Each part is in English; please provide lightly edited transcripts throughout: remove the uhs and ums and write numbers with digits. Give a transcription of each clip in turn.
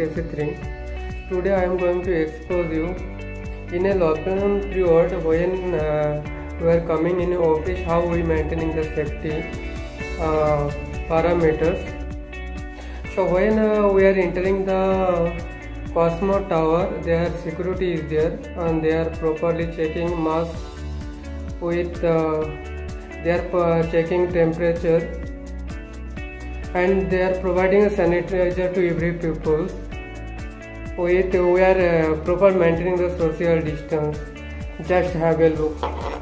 KC3. Today I am going to expose you in a lockdown period when we are coming in office, how we maintaining the safety parameters. So when we are entering the Cosmo Tower, their security is there and they are properly checking mask with they are checking temperature and they are providing a sanitizer to every people. We are proper maintaining the social distance. Just have a look.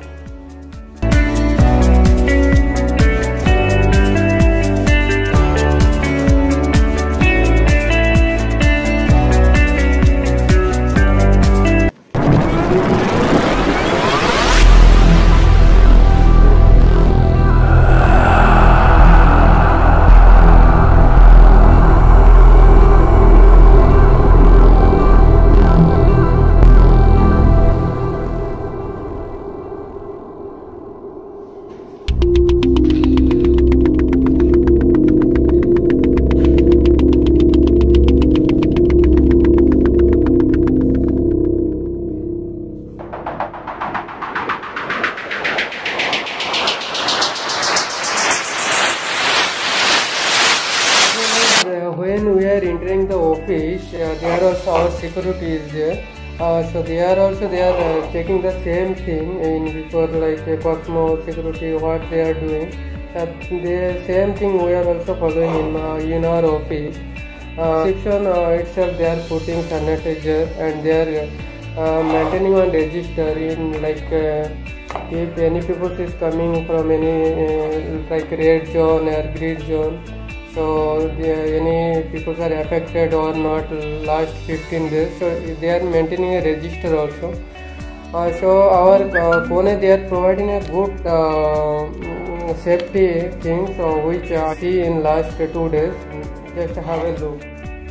When we are entering the office, there also our security is there. So they are checking the same thing in before, like Cosmo security, what they are doing. The same thing we are also following in our office. Section itself, they are putting sanitizer and they are maintaining one register in like if any people is coming from any like red zone or green zone. So any people are affected or not last 15 days, so they are maintaining a register also. So our Pune, they are providing a good safety things which I see in last 2 days. Just have a look.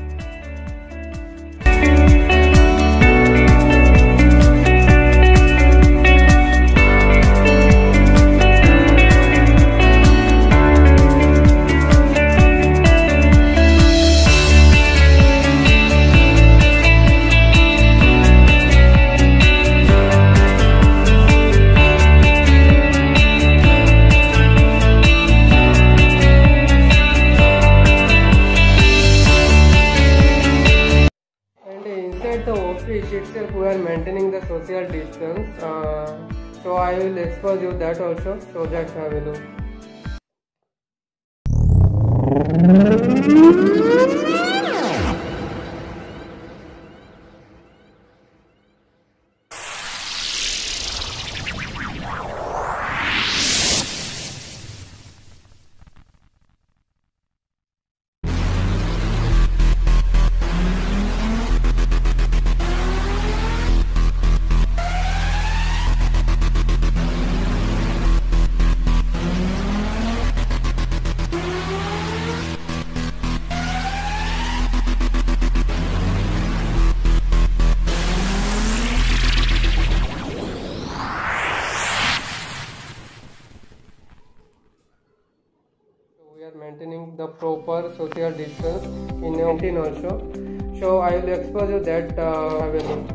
Inside the office itself, we are maintaining the social distance. So I will expose you that also. So just have a look. We are maintaining the proper social distance in canteen also. So I will expose you that have a look.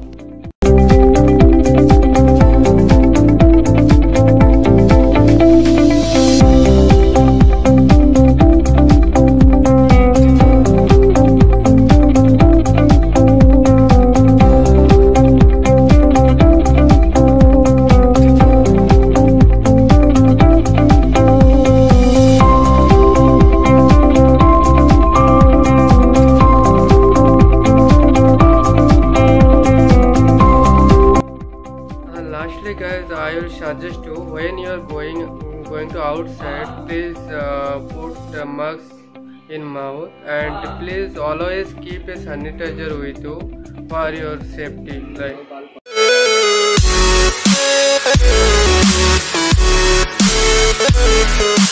Lastly guys, I will suggest you, when you are going to outside, please put the mask in mouth and please always keep a sanitizer with you for your safety. Like